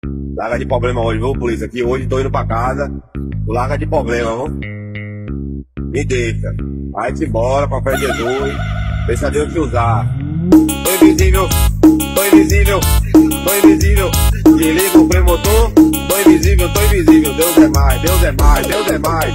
Larga de problema hoje, viu, polícia? Aqui hoje tô indo pra casa. Larga de problema, viu? Me deixa. Vai-se embora, papai de Jesus. Deixa Deus te usar. Tô invisível, tô invisível, tô invisível. Desliga o freio motor. Tô invisível, tô invisível. Deus é mais, Deus é mais, Deus é mais.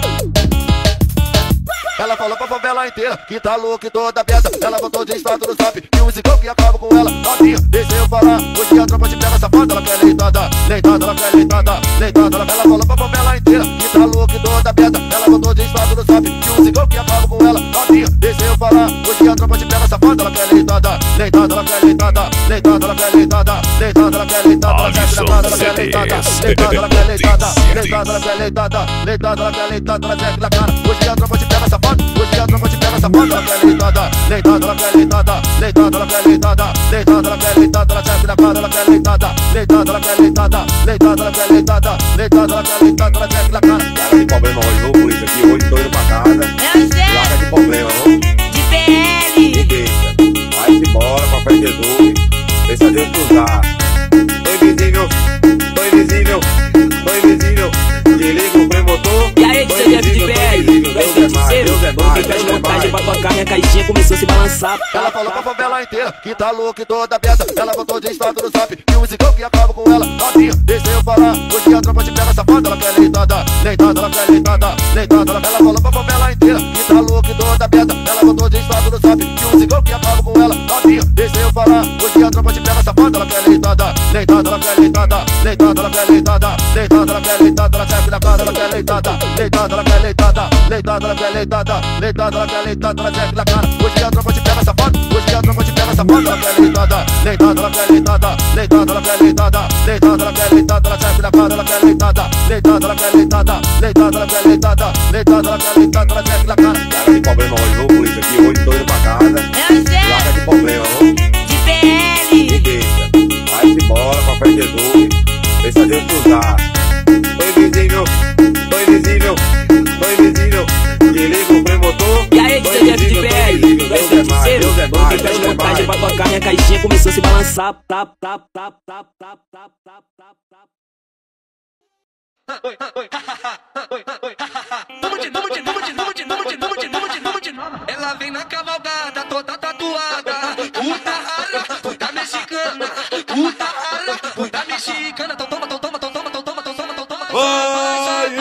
Ela falou pra favela inteira que tá louca e toda aberta. Ela botou de status no zap e um ciclo que acaba com ela. Novinha, deixa eu falar. Hoje a tropa te pega safada. Ela quer leitada, leitada, ela quer leitada, leitada. Ela falou pra favela inteira que tá louca e toda aberta. Ela botou de status no zap e um ciclo que acaba com ela. Novinha, deixa eu falar. Hoje a tropa te pega safada. Ela quer leitada, leitada, ela quer leitada, leitada, ela quer leitada, leitada, ela quer leitada. Ela quer leitada, ela quer leitada, leitada, ela quer leitada, leitada, ela quer leitada, leitada, ela quer leitada. Ela quer na cara. Hoje a tropa te pega safada. Hoje a tropa te pega safada, ela quer leitada, leitada, ela quer leitada, leitada, ela quer leitada, leitada, ela quer leitada, ela quer na cara, ela quer leitada, leitada, ela quer leitada, leitada, ela quer leitada, leitada, ela quer leitada, ela quer na cara. Larga de problema hoje, viu, polícia? Aqui hoje tô indo pra casa. Larga de problema, viu? De PL. Me deixa. Vai-se embora, papai de Jesus. Deixa Deus te usar. Tô invisível, tô invisível, tô invisível. Desliga o freio motor. E aí, DJ de PL? Deus é mais, Deus é mais, Fez Deus é montagem pra mais. tocar, minha caixinha começou a se balançar. Ela falou pra favela inteira que tá louca e toda aberta. Ela botou de status no zap e um ciclo que acaba com ela. Novinha, deixa eu falar. Hoje a tropa te pega safada. Ela quer leitada, leitada, ela quer leitada, leitada. Ela falou pra favela inteira que tá louca e toda aberta. Ela botou de status no zap e um ciclo que acaba com ela. Novinha, deixa eu falar. Hoje a tropa te pega safada. Ela quer leitada, leitada, ela quer leitada, leitada, ela quer leitada, leitada, ela quer leitada. Ela quer na cara, ela quer leitada, leitada, ela quer leitada, leitada, ela quer leitada, leitada, ela quer leitada. Ela quer na cara. Hoje a tropa te pega safada. Hoje a tropa te pega safada. Ela quer leitada, leitada, ela quer leitada, leitada, ela quer leitada, leitada, ela quer leitada. Ela quer na cara, ela quer leitada, leitada, ela quer leitada, leitada, ela quer leitada, leitada, ela quer leitada. Ela quer na cara. Larga de problema hoje, viu, polícia? Aqui hoje tô indo pra casa. Larga de problema, viu? De PL. Me deixa. Vai-se embora, papai de Jesus. Deixa Deus te usar. Tô invisível, tô invisível, tô invisível. Desliga o freio motor. E aí, DJ de PL? Deus é mais, Deus é mais, Fez Deus é montagem pra mais. tocar, minha caixinha começou a se balançar. Tap, tap, tap, tap, tap, tap, tap, tap, tap. Ela vem na cavalgada, toda tatuada. Puta rara, puta mexicana. Puta rara, puta mexicana. Então toma, então toma, então toma, então toma, então toma, então toma. Vai,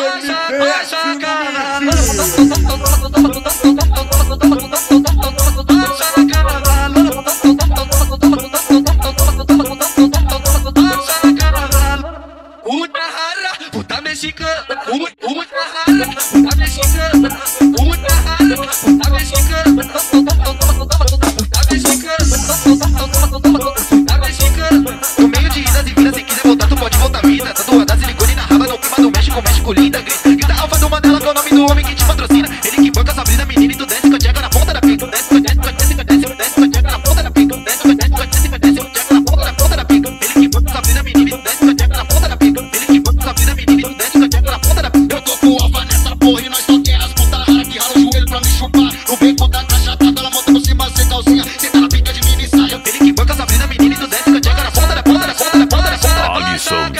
puta rara, puta mexicana. Puta rara, puta mexicana. Puta rara, puta mexicana. Puta mexicana. Puta mexicana. No meio de idas e vindas, se quiser voltar, tu pode voltar vida. Tatuada, silicone na raba, no clima do México, México linda. Grita alfa do Mandela, que é o nome do homem que te patrocina. Ele que banca essa brisa, menina, e tu desce com a tcheca na ponta da pica. Desce com a tcheca, desce com a tcheca, desce com a tcheca na ponta da pica. Desce com a tcheca, desce com a tcheca na ponta da pica. Ele que banca essa brisa, menina, e tu desce com a tcheca na ponta da pica. Ele que banca essa brisa, menina, e tu desce com a tcheca na ponta da pica. Eu tô com alfa nessa porra e nós só quer as puta rara que rala o joelho pra me chupar. No beco da caixa, ela monta por cima sem calcinha. Senta na pica de mini saia. Ele que banca essa brisa, menina, e tu desce com a tcheca na ponta da ponta da ponta da ponta da ponta da ponta. Alisson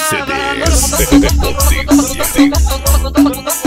CDs.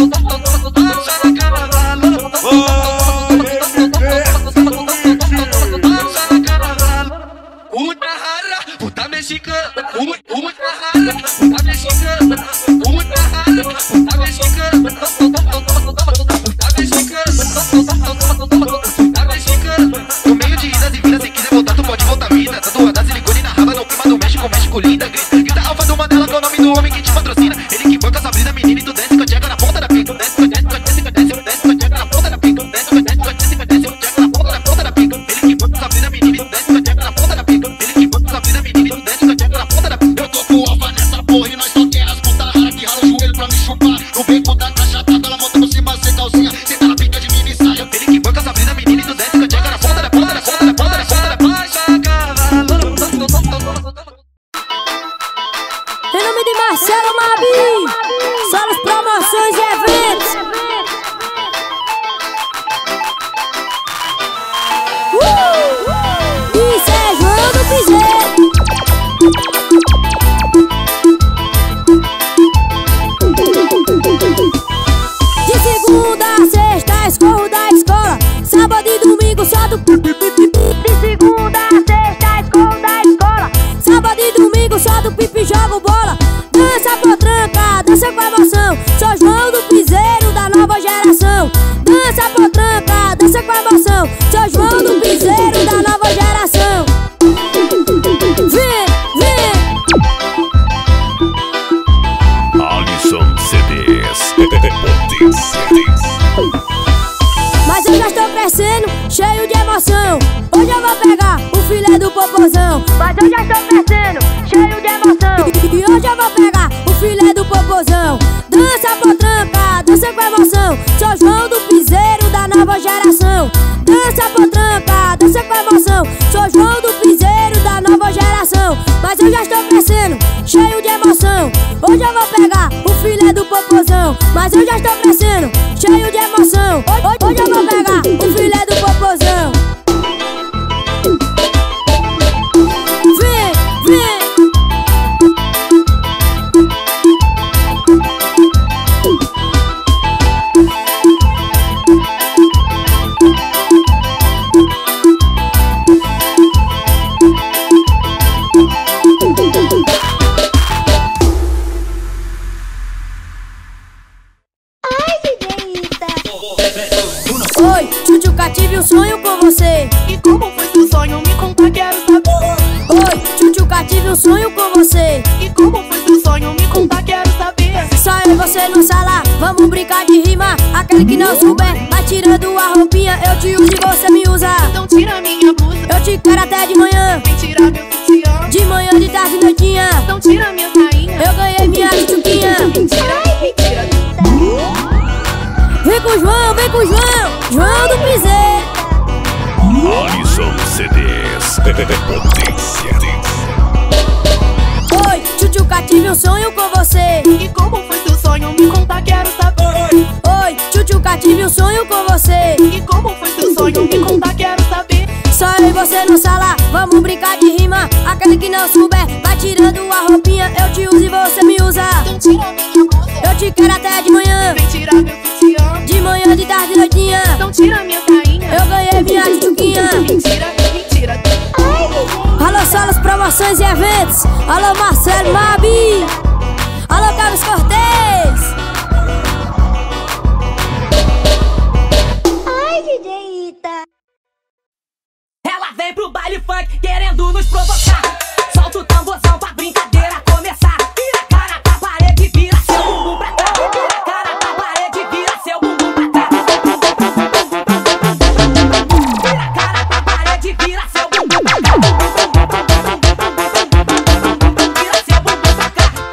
Puta rara, puta mexicana. Puta rara, puta mexicana. Puta rara, puta mexicana. Puta mexicana. Puta mexicana. No meio de idas e vindas, se quiser voltar, tu pode voltar vida. Tatuada, silicone na raba, no clima do México, México linda. Grita alfa do Mandela, que é o nome do homem que te patrocina. Ele que banca essa brisa, menina, e tu desce com a tcheca na ponta da pica. Desce com a tcheca, desce com a tcheca, desce com a tcheca na ponta da pica. Desce com a tcheca, desce com a tcheca na ponta da pica. Ele que banca essa brisa, menina, e tu desce com a tcheca na ponta da pica. Ele que banca essa brisa, menina, e tu desce com a tcheca na ponta da pica. Eu tô com alfa nessa porra e nós só quer as puta rara que rala o joelho pra me chupar. No beco da caixa, ela monta por cima sem calcinha. Senta na pica de mini saia. Ele que banca essa brisa, menina, e tu desce com a tcheca na ponta da ponta da ponta da ponta da ponta da ponta. Em nome de Marcelo Mabi, Solos Promoções e Eventos. Isso é João do Piseiro. jogo bola. Dança potranca, dança com emoção. Sou João do Piseiro da nova geração. Dança potranca, dança com emoção. Sou João do Piseiro da nova geração. Vem, vem. Alisson CDs. Mas eu já estou crescendo, cheio de emoção. Hoje eu vou pegar o filé do popozão. Mas eu já estou crescendo, cheio de emoção. E hoje eu vou pegar o filé do popozão. Dança potranca, dança com emoção. Sou João do Piseiro da nova geração. Dança potranca, dança com emoção. Sou João do Piseiro da nova geração. Mas eu já estou crescendo, cheio de emoção. Hoje eu vou pegar o filé do popozão. Mas eu já estou crescendo, cheio de emoção. Hoje eu vou pegar o filé do popozão. Vem, vem. Oi, Tchutchuca, tive um sonho com você. E como foi seu sonho? Me conta, quero saber. Oi, Tchutchuca, tive um sonho com você. E como foi seu sonho? Me conta, quero saber. Só eu e você no sala, vamos brincar de rima. Aquele que não souber, vai tirando a roupinha. Eu te uso e você me usa. Então tira minha blusa. Eu te quero até de manhã. Vem tirar meu sutiã. De manhã, de tarde, de noitinha. Então tira minha sainha. Eu ganhei minha tchutchuquinha. Mentira, mentira. Vem com o João, vem com o João. João do Piseiro. Alisson CDs. Oi, Tchutchuca, tive um sonho com você. E como foi seu sonho? Me conta, quero saber. Oi, Tchutchuca, tive um sonho com você. E como foi seu sonho? Me conta, quero saber. Só eu e você no sala, vamos brincar de rima. Aquele que não souber, vai tirando a roupinha. Eu te uso e você me usa. Então tira minha blusa. Eu te quero até de manhã. Vem tirar meu sutiã. De manhã, de tarde, de noitinha. Então tira minha sainha. Eu ganhei minha tchutchuquinha. Mentira, mentira. Alô, Solos Promoções e Eventos. Alô, Marcelo Mabi. Alô, Carlos Cortez. Ai, DJ Ita. Ela vem pro baile funk querendo nos provocar. Solta o tamborzão pra brincadeira começar. Vira a cara pra parede, vira seu bumbum pra cá. Vira a cara pra parede, vira seu bumbum pra cá. Vira a cara pra parede, vira seu bumbum pra cá. Vira seu bumbum pra cá.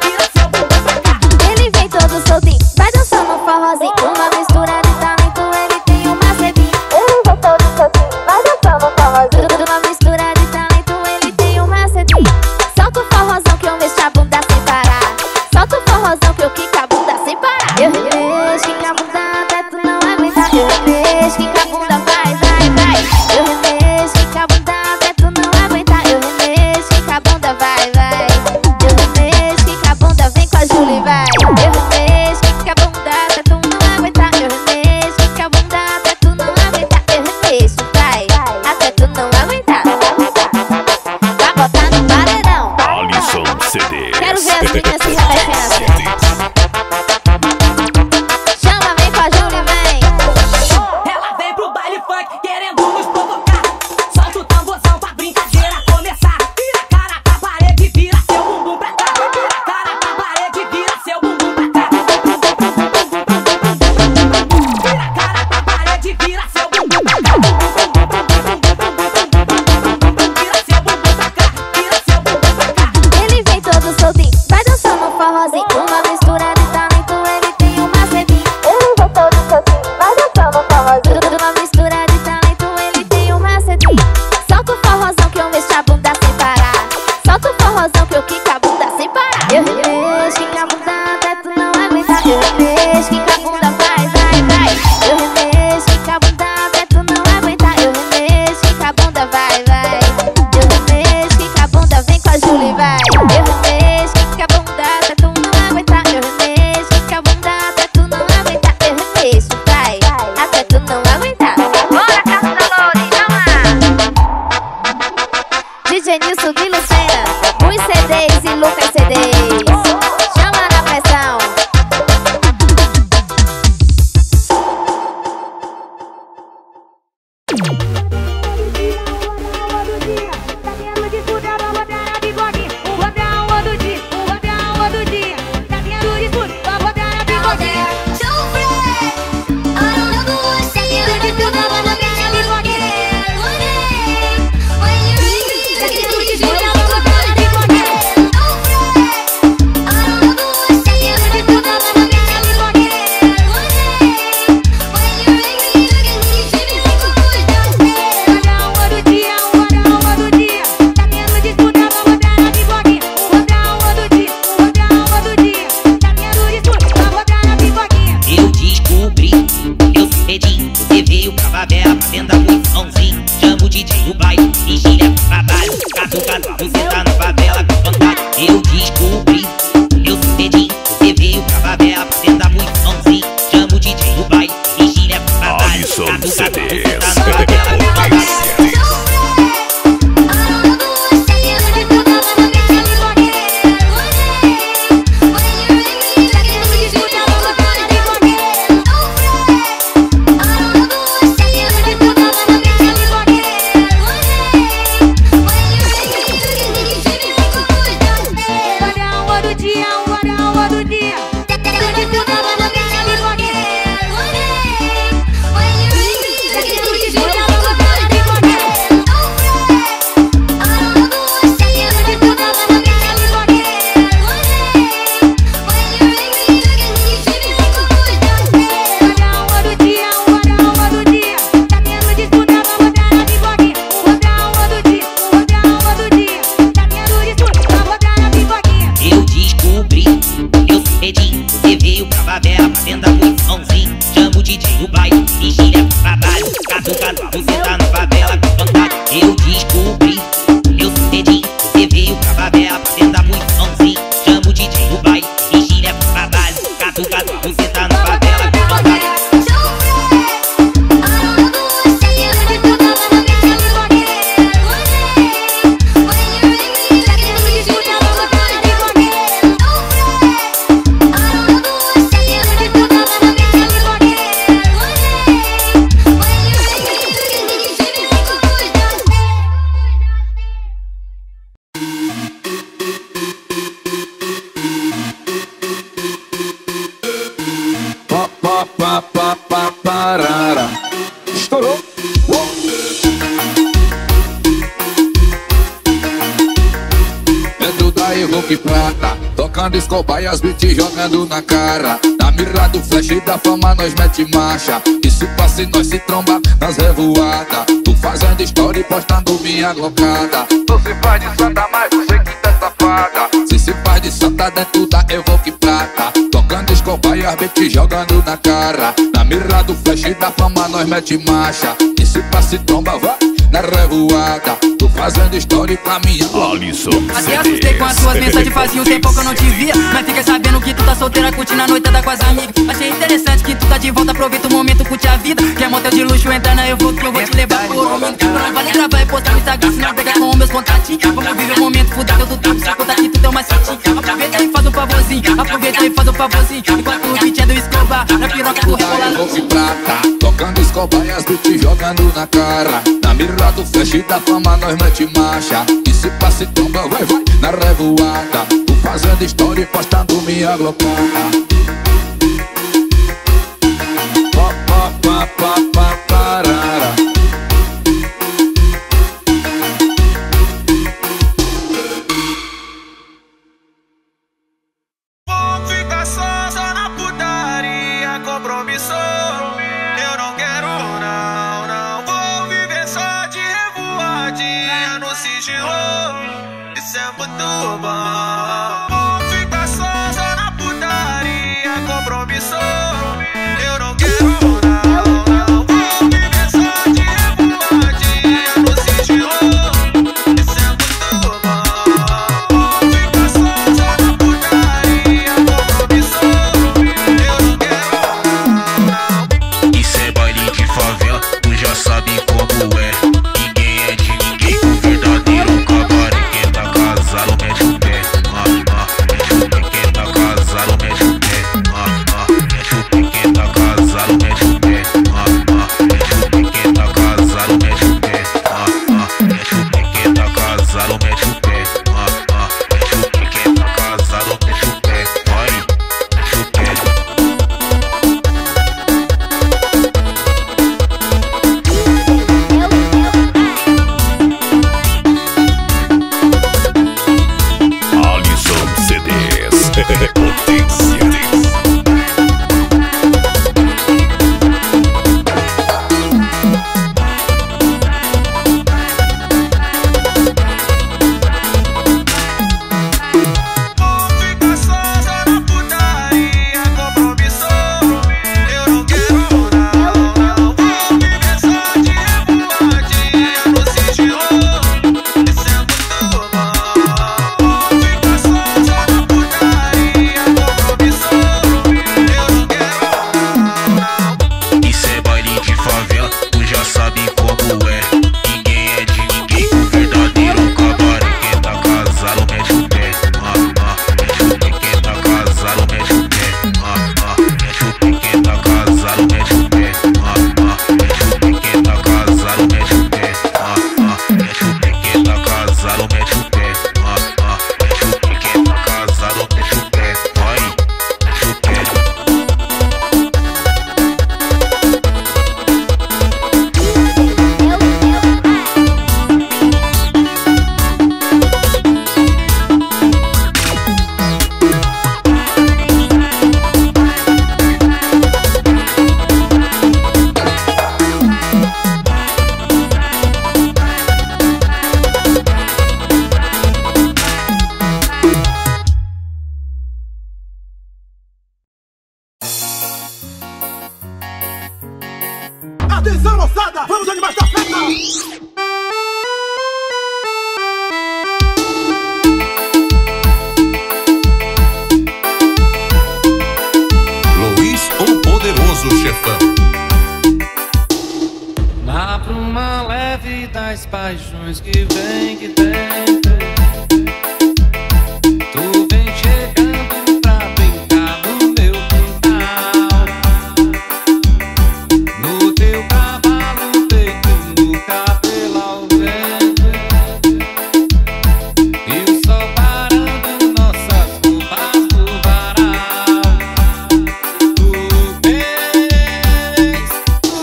Cê veio pra favela fazendo a posiçãozinha. Chama o DJ no baile e gira pro trabalho. Catucado, você tá na favela com vontade. Eu descobri meu segredinho. Cê veio pra favela fazendo a posiçãozinha. Chama o DJ no baile e gira pro trabalho. Catucado, você tá na favela com vontade. Parara. Estourou. Dentro da Evoque Prata, tocando escobar e as beats jogando na cara. Na mira do flash e da fama nós mete marcha. E se passa e nós se tromba nas revoadas. Tu fazendo história e postando minha glocada. Tu se faz de santa, mas você que tá safada. Se faz de santa dentro da Evoque Prata, tocando escobar e as beats jogando na cara. Na mira do flash e da fama nós mete marcha. E se passa e tromba vai na revoada. Tu fazendo história e caminhando. Alisson Até assustei com as suas mensagens, fazia um tempo que eu não te via. Mas fica sabendo que tu tá solteira, curtindo a noitada com as amigas. Achei interessante que tu tá de volta, aproveita o momento, curte a vida. Quer motel de luxo, entra na Evoque que eu vou te levar por um minuto. Não vale gravar e postar no Instagram, senão pegar com meus contatinhos. Vamos viver o momento, fudeu do tempo, só contar que tu deu uma setinha. Aproveita e faz um favorzinho, aproveita e faz um favorzinho. Enquanto o beat é do Escobar, na piroca do rebolar. Evoque Prata, tocando escobar e as beats jogando na cara. Na mira do flash e da fama nós mete marcha. E se passa e tromba vai na revoada. Tu fazendo história e postando minha glocada. Parara. Vou ficar só na putaria, compromisso. Eu não quero não vou viver só de revoadinha no sigilo. Isso é muito bom. Vou ficar só na putaria, compromisso. Eu não quero não vou viver só de revoadinha no sigilo. Isso é muito bom. Vou ficar só na putaria, compromisso. Eu não quero não. Isso é baile de favela, tu já sabe como é. Ninguém é de ninguém, o verdadeiro cabaré. Quem tá casado mete o pé. Atenção, moçada, vamos animar essa festa! Luiz, o poderoso chefão. Dá pra uma leve das paixões que vem, que tem. Tu vem chegando pra brincar no meu quintal, no teu cavalo feito no cabelo ao vento, e o sol parando nossas roupas no varal. Tu vens,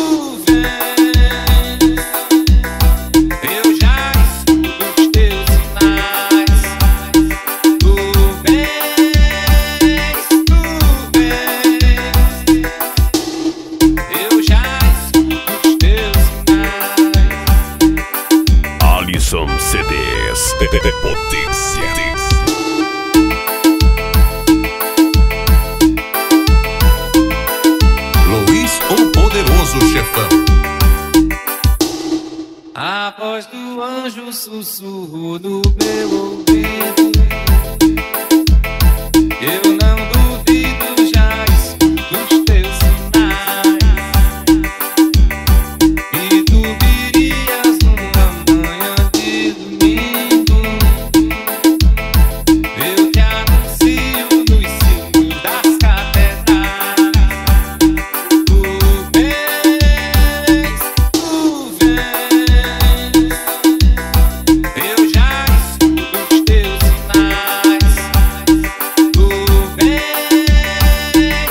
eu já escuto os teus sinais. Tu vens, eu já escuto os teus sinais. Alisson CDs. Potência. Luiz, o poderoso chefão. A voz do anjo sussurrou no meu ouvido. Eu não duvido, já escuto os teus sinais. E tu virias numa manhã de domingo. Eu te anuncio nos sinos das catedrais. Tu vens, eu já escuto os teus sinais. Tu vens,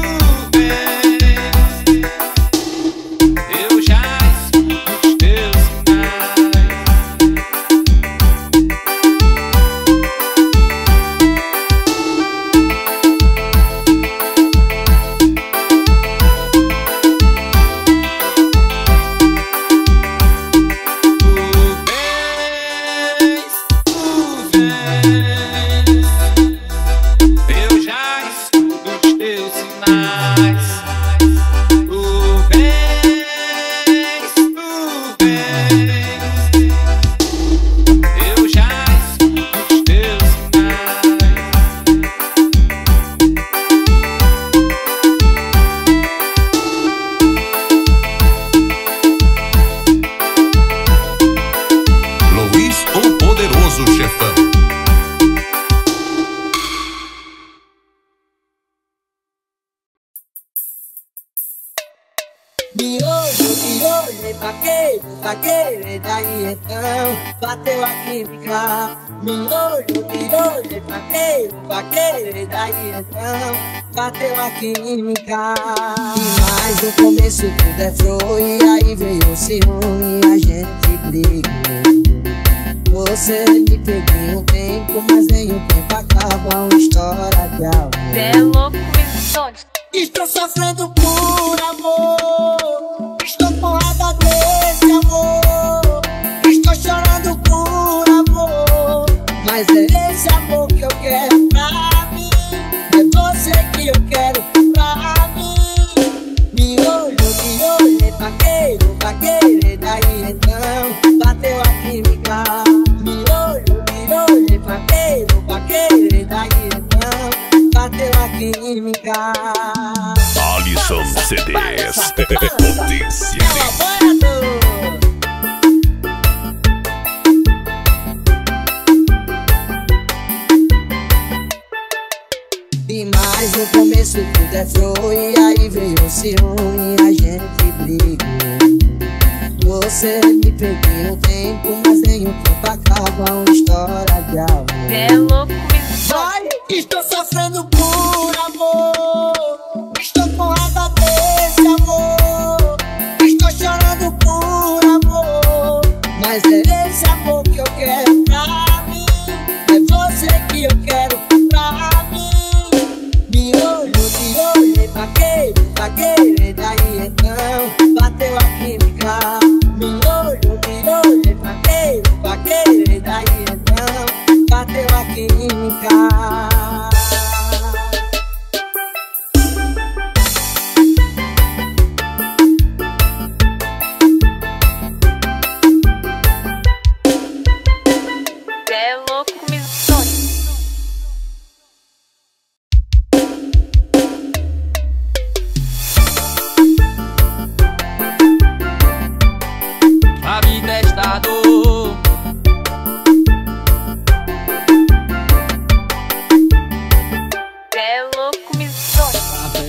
eu já escuto os teus sinais. Eu já escuto os teus sinais. Tu vens, eu já escuto os teus sinais. Luiz, o poderoso chefão. Miolho, paqueiro, daí então bateu a química. Miolho, paqueiro, daí então bateu a química. Mas no começo tudo é flor e aí veio o ciúme e a gente brigou. Você me pegou um tempo, mas nem o tempo acaba uma história de amor. É louco isso, Estou sofrendo por amor, estou com raiva desse amor, estou chorando por amor, mas é esse amor que eu quero pra mim, é você que eu quero pra mim. Miolho, paqueiro, daí então bateu a química. Miolho, paqueiro, daí então bateu a química. Alisson CDs. Potência. E mais no começo tudo é flor e aí veio o ciúme e a gente brigou. Você me pegou um tempo, mas nem o tempo acaba uma história de amor. É louco isso. Estou sofrendo por amor, estou com raiva desse amor, estou chorando por amor, mas é esse amor que eu quero pra mim, é você que eu quero pra mim. Miolho, paqueiro, daí então bateu a química. Miolho, paqueiro, daí então bateu a química.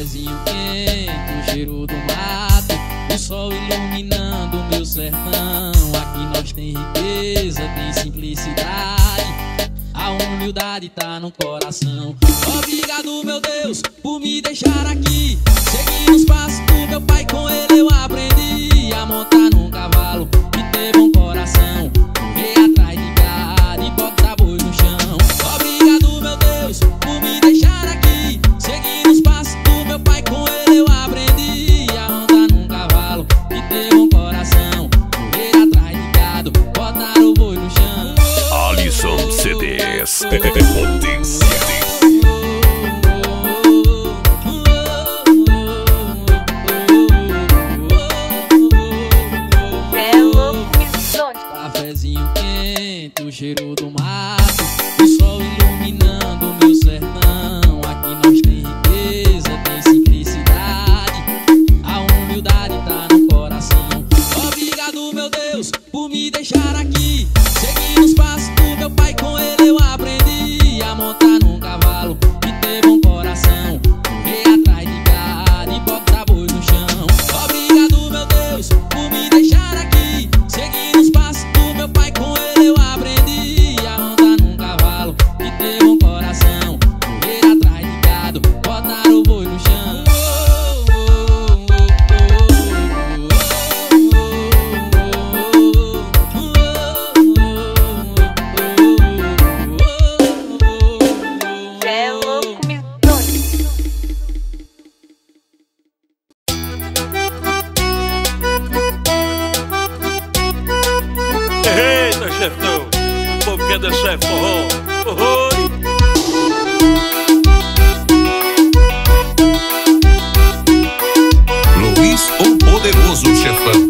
Cafezinho quente, o cheiro do mato, o sol iluminando o meu sertão. Aqui nós tem riqueza, tem simplicidade, a humildade tá no coração. Obrigado, meu Deus, por me deixar aqui, seguir os passos do meu pai, com ele eu aprendi a montar num cavalo e ter bom coração, correr atrás de gado e botar boi no chão. Obrigado, meu Deus, por me deixar aqui, seguir os passos do meu pai, com ele eu aprendi a montar num cavalo e ter bom coração, correr atrás de gado, botar o boi no chão. Alisson CDs, potência. Cafezinho quente, o cheiro do mato, o sol iluminando o meu sertão. Aqui nós tem riqueza, tem simplicidade, a humildade tá no coração. Obrigado, meu Deus, por me deixar aqui, seguir os passos do meu pai, com ele eu aprendi a montar num cavalo e ter bom coração, correr atrás de gado e botar boi no chão. Obrigado, meu Deus, por me deixar aqui, seguir os passos do meu pai, com ele eu aprendi a montar num cavalo e ter bom coração, correr atrás de gado, botar o boi no chão. Eita, chefão, o povo quer dançar forró. Oi. Luiz, o poderoso chefão.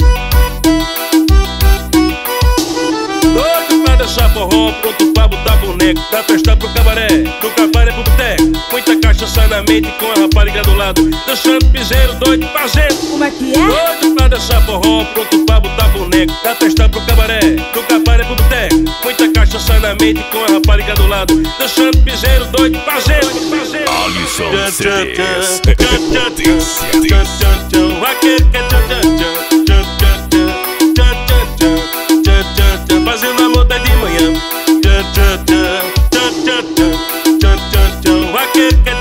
Doido pra dançar forró, pronto pra botar boneco, da festa pro cabaré, do cabaré pro boteco. Muita cachaça na mente com a rapariga do lado, dançando piseiro, doido fazendo. Como é que é? Doido pra dançar forró, pronto pra botar boneco, da festa pro cabaré, do cabaré pro boteco. Muita cachaça na mente com a rapariga do lado, dançando piseiro, doido fazendo. Alisson CDs, potência. Aquele que é fazendo amor até de manhã. Aquele que é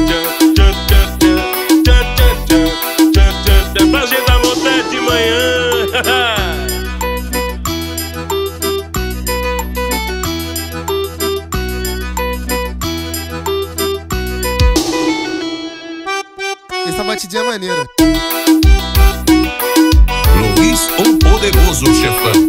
fazendo amor até de manhã. Essa batidinha é maneira. Luiz, o poderoso chefão.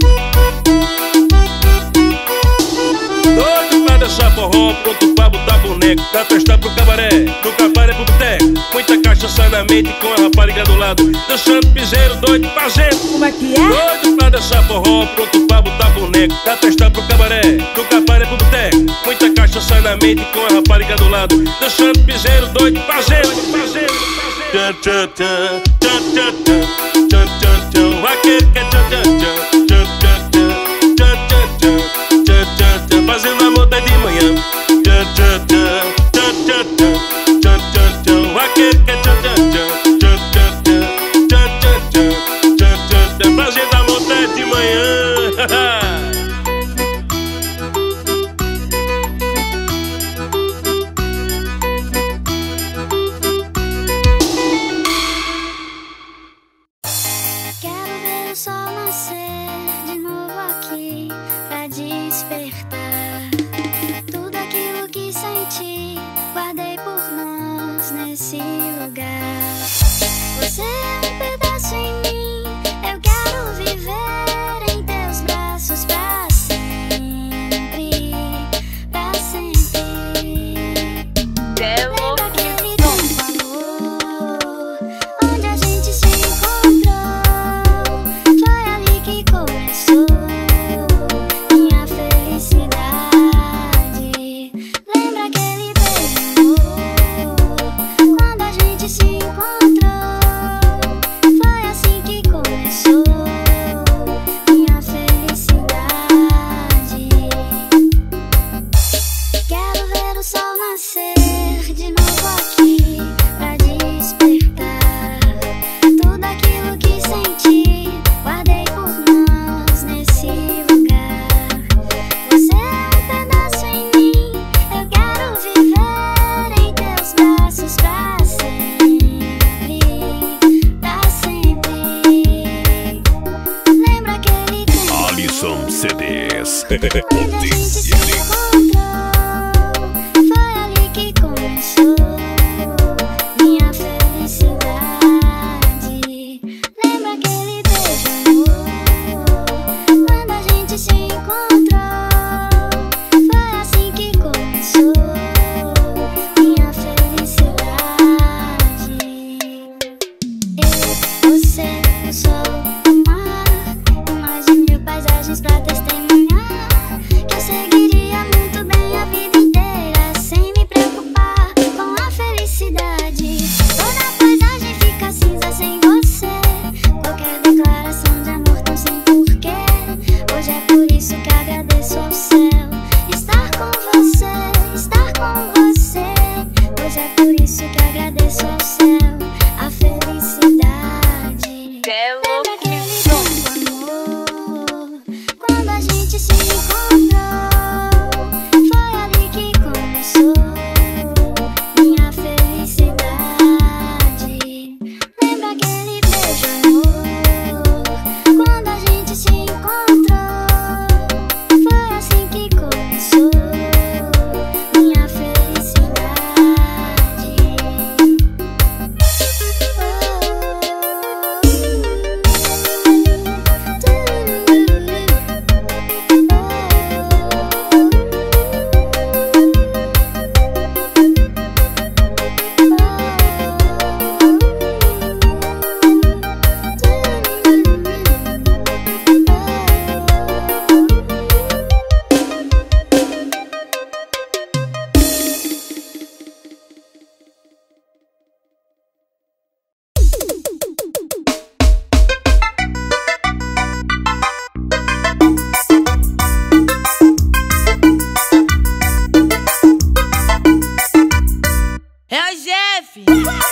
Doido pra dançar forró, pronto pra botar boneco, da festa pro cabaré, do cabaré pro boteco. Muita cachaça na mente com a rapariga do lado, dançando piseiro, doido fazendo. Como é que é? Doido pra dançar forró, pronto pra botar boneco, da festa pro cabaré, do cabaré pro boteco. Muita cachaça na mente com a rapariga do lado, dançando piseiro, doido fazendo. Aquele que é fazendo amor até de manhã. Aquele que é fazendo amor até de manhã. Quero ver o sol nascer de novo aqui pra despertar tudo aquilo que senti, guardei por nós nesse lugar. Você é um pedaço em mim, eu quero viver em teus braços pra sempre, pra sempre. Lembra aquele tempo, amor, onde a gente se encontrou? Foi ali que começou minha felicidade. Lembra aquele beijo, quando a gente se encontrou? Foi assim Quando a gente se encontrou, foi ali que começou minha felicidade. Lembra aquele beijo, amor? Quando a gente se encontrou, foi assim que começou minha felicidade. Eu, você, o sol, o mar, mais de 1000 paisagens pra testemunhar que eu seguiria muito bem a vida inteira sem me preocupar com a felicidade. Toda paisagem fica cinza sem você, qualquer declaração de amor tão sem porquê. Hoje é por isso que agradeço ao céu estar com você, estar com você. Hoje é por isso que agradeço ao céu a felicidade. Lembra aquele bom amor? Quando a gente se encontrou, foi ali que começou minha felicidade. Lembra aquele beijo, amor? Quando a gente se encontrou, foi assim que começou minha felicidade. É o Jeff!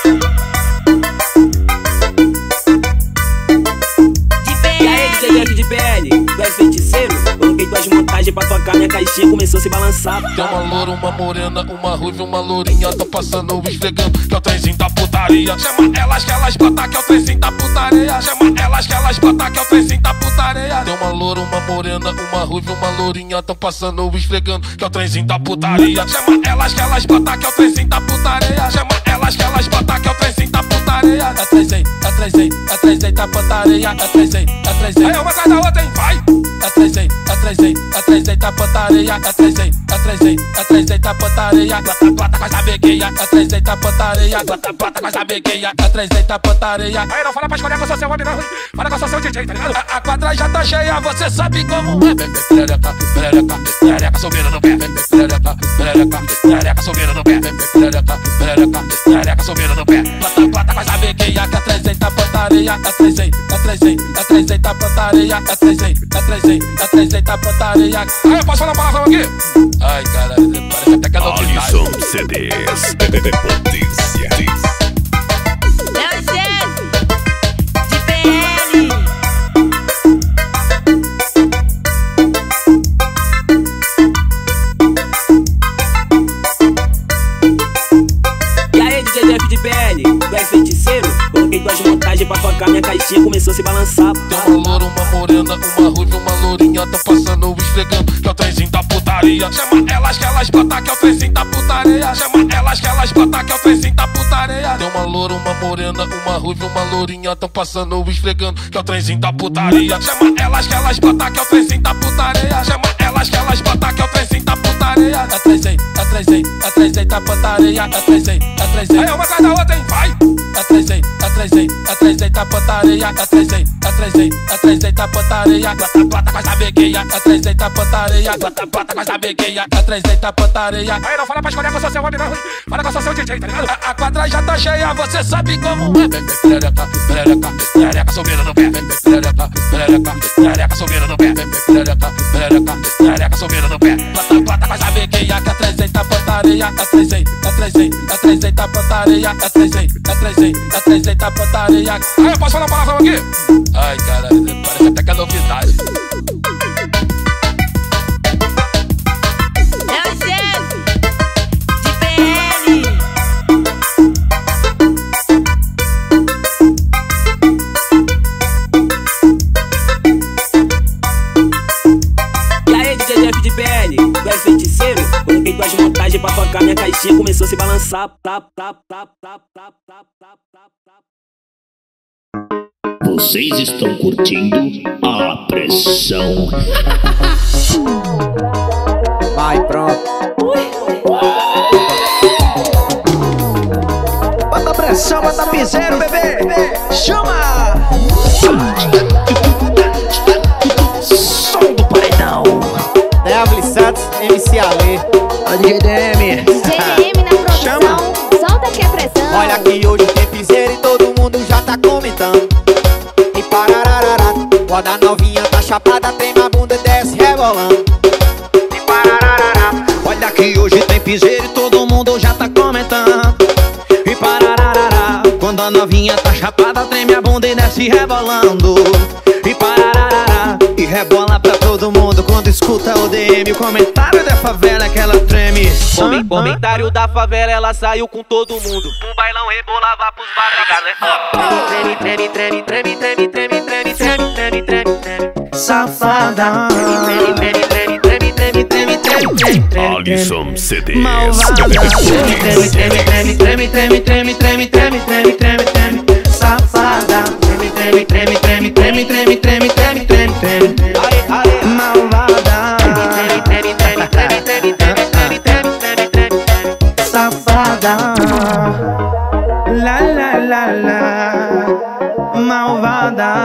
E aí, DJ Jeff de PL, tu és feiticeiro? Coloquei tuas montagens pra tocar, minha caixinha começou a se balançar. Tem uma loura, uma morena, uma ruiva, uma lourinha. Tô passando, esfregando, que é o trenzinho da putaria. Chama elas que elas botam, que é o trenzinho da putaria. Chama elas que elas botam, que é o trenzinho da putaria. Tem uma loura, uma morena, uma ruiva, uma lourinha. Tô passando, esfregando, que é o trenzinho da putaria. Chama elas que elas botam, que é o trenzinho da putaria. Chama elas que elas botam, que é o trenzinho da putaria. É trenzinho, é trenzinho, é trenzinho da putaria. É trenzinho, é trenzinho. Aí uma cada outra, hein? Vai! É trenzinho, é trenzinho, é trenzinho da putaria. É trenzinho, é trenzinho, é trenzinho da putaria. Bota, bota com essa beguinha. É trenzinho da putaria. Bota, bota com essa beguinha. É trenzinho da putaria. Aí não fala pra escolher que eu sou seu homem, não. Fala que eu sou seu DJ, tá ligado? A quadra já tá cheia, você sabe como é. Perereca, perereca, perereca, subindo no pé. Perereca, perereca, perereca, subindo no pé. Perereca, perereca, perereca, subindo no pé. Bota, bota com essa beguinha. Que é trenzinho da putaria. É trenzinho, é trenzinho, é trenzinho da putaria. É trenzinho, é trenzinho, é trenzinho da putaria. Aí eu posso falar uma palavra aqui? Ai, caralho, parece até que é novidade. Alisson CDs, potência. É o Jeff! De PL! E aí, DJ Jeff de PL, tu és feiticeiro? Coloquei tuas montagens pra tocar, minha caixinha começou a se balançar. Tem uma loura, uma morena, uma ruiva, uma lourinha. Tô passando, esfregando, que é o trenzinho da putaria. Chama elas que elas botam, que é o trenzinho da putaria. Chama elas que elas botam, que é o trenzinho da putaria. Tem uma loura, uma morena, uma ruiva, uma lourinha. Tô passando, esfregando, que é o trenzinho da putaria. Chama elas que elas botam, que é o trenzinho da putaria. Chama elas que elas botam, que é o trenzinho da putaria. É trenzinho, é trenzinho, é trenzinho da putaria. É trenzinho, é trenzinho. Aí uma cada outra, hein? Vai! É trenzinho, é trenzinho, é trenzinho da putaria. É trenzinho, é trenzinho, é trenzinho da putaria. Bota, bota com essa beguinha. É trenzinho da putaria. Bota, bota com essa beguinha. É trenzinho da putaria. Aí não fala pra escolher que eu sou seu homem, não. Fala que eu sou seu DJ, tá ligado? A quadra já tá cheia, você sabe como é. Perereca, perereca, perereca, subindo no pé. Perereca, perereca, perereca, subindo no pé. Perereca, perereca, perereca, subindo no pé. Bota, bota com essa beguinha. Que é trenzinho da putaria. É trenzinho, é trenzinho, é trenzinho da putaria. É trenzinho, é trenzinho, é trenzinho da putaria. Aí eu posso falar uma palavra aqui? Ai, caralho, parece até que é novidade. É o Jeff! De PL! E aí, DJ balançar. Vocês estão curtindo a pressão. Vai, pronto. Bota pressão, bota piseiro, bebê. Chama! Som do paredão. Devli Santos, MC Ale. Olha o GDM. GDM na produção. Solta que é pressão. Olha que hoje tem piseiro e todo mundo já tá comentando. E parararará, quando a novinha tá chapada, treme a bunda e desce rebolando. E parararará, olha que hoje tem piseiro e todo mundo já tá comentando. E parararará, quando a novinha tá chapada, treme a bunda e desce rebolando. E parararará, e rebola pra todo mundo quando escuta o DM. O comentário da favela que ela treme. Comentário da favela, ela saiu com todo mundo. Um bailão rebolava pros barrigados. Treme, treme, treme, treme, treme, treme, treme, treme, treme, treme, treme. Safada. Treme, treme, treme, treme, treme, treme, treme, treme, treme. Alisson CDs. Malvada. Treme, treme, treme, treme, treme, treme, treme, treme, treme, treme, treme. Safada. Treme, treme, treme, treme, treme, treme, treme, treme, treme, treme. Malvada. Treme, treme, treme, treme, treme, treme, treme, treme, treme, treme. Safada. La la la la. Malvada.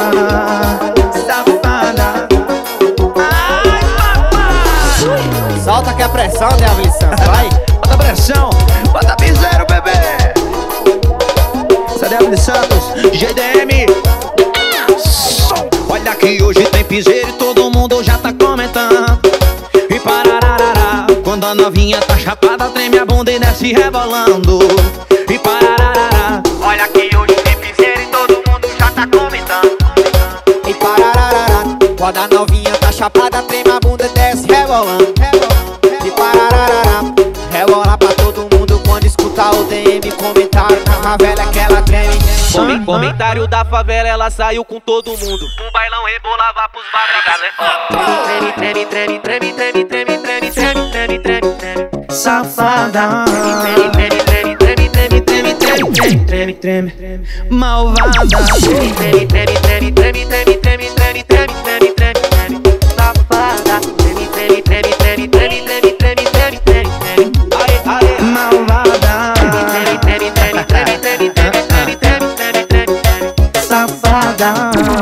Safada. Ai, papai. solta que é pressão, Devli Santos, vai. Bota pressão, bota piseiro, bebê. Essa é Devli Santos, GDM. Som. Olha que hoje tem piseiro e todo mundo já tá comentando. E parararará, quando a novinha tá chapada, treme a bunda e desce rebolando. E parararará, olha que hoje tem piseiro e todo mundo já tá comentando. E parararará, quando a novinha tá chapada, treme a bunda e desce rebolando. E parararará, rebola pra todo mundo quando escutar o DM. Comentário na favela que ela treme. Comentário da favela, ela saiu com todo mundo. Um bailão rebolava pros barrigados. Treme, treme, treme, treme, treme, treme, treme, treme, treme, treme, treme. Safada. Treme, treme, treme, treme, treme, treme, treme, treme, treme, treme. Malvada. Treme, treme, treme, treme, treme, treme, treme, treme, treme, treme, treme, treme. Safada. Treme, treme, treme, treme, treme, treme, treme, treme, treme, treme. Malvada. Treme, treme, treme, treme, treme, treme, treme, treme, treme, treme, treme. Safada.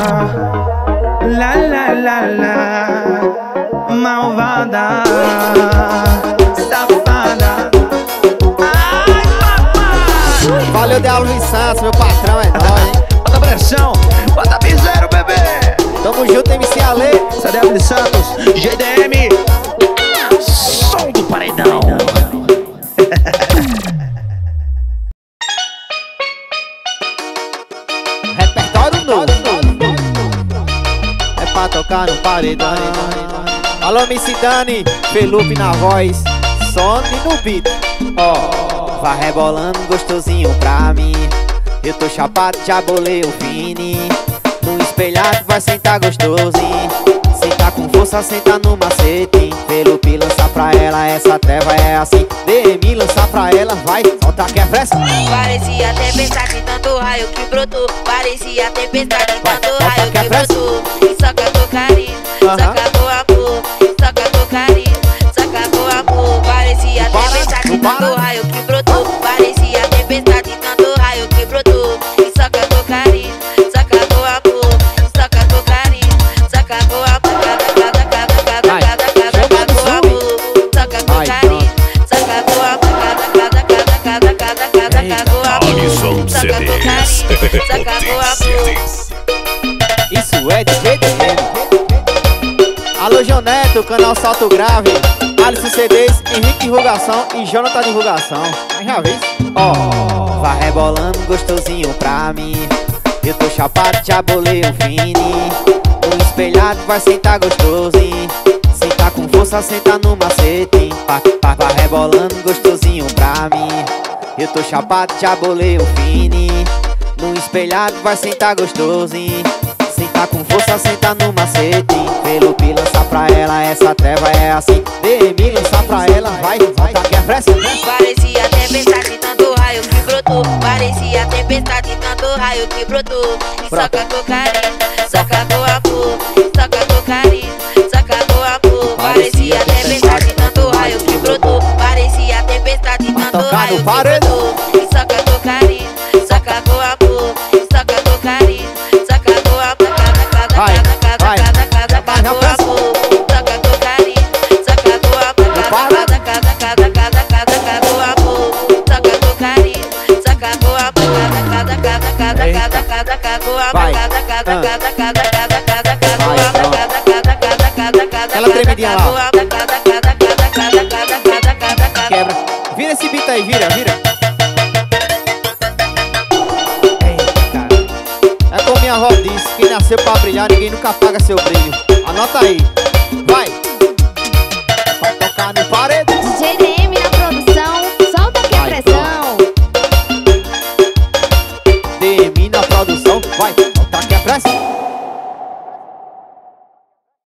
La la la la. Malvada. Safada. Ai, papai. Valeu, Devli Santos, meu patrão, é nóis, hein? Bota pressão, bota piseiro, bebê. Tamo junto, MC Ale. Essa é Devli Santos, GDM. Som do paredão. Repertório novo. É pra tocar no paredão. Alô, MC Dani, Felupe na voz, some no beat. Ó, vai rebolando gostosinho pra mim. Eu tô chapado, já bolei o Vini. No espelhado vai sentar gostosinho. Senta com força, senta no macete. Felupe lança pra ela, essa treva é assim. DM lança pra ela, vai, solta que é pressa. Parecia tempestade, tanto raio que brotou. Parecia tempestade, tanto raio que brotou. E soca com carinho, soca com amor. Soca com carinho, soca com amor. Parecia tempestade, tanto raio que brotou. Parecia tempestade, tanto raio que brotou. E soca com carinho, soca com amor. Soca com carinho, soca com amor. Alisson CDs. Isso é de jeito Alô, João Neto, canal Salto Grave. Alisson CDs, Henrique Divulgação e Jonathan Divulgação. Já vez? Ó, vai rebolando gostosinho pra mim. Eu tô chapado, já bolei o Vini. No espelhado vai sentar gostosinho. Senta com força, senta no macete. Vai rebolando gostosinho pra mim. Eu tô chapado, já bolei o Vini. No espelhado vai sentar gostosinho. Senta com força, senta no macete. Felupe lança pra ela, essa treva é assim. DM lança pra ela, vai, volta que é pressa. Parecia tempestade, tempestade, tanto raio que brotou. E soca com carinho, soca com amor. Soca com carinho, soca com amor. Parecia tempestade, tanto raio que brotou. Parecia tempestade, tanto raio que brotou. E soca com carinho, soca com amor. Soca com carinho, soca com amor. Aquela tremidinha lá. Quebra. Vira esse beat aí, vira. É como minha avó disse, quem nasceu pra brilhar, ninguém nunca apaga seu brilho. Anota aí. Vai tocar no par.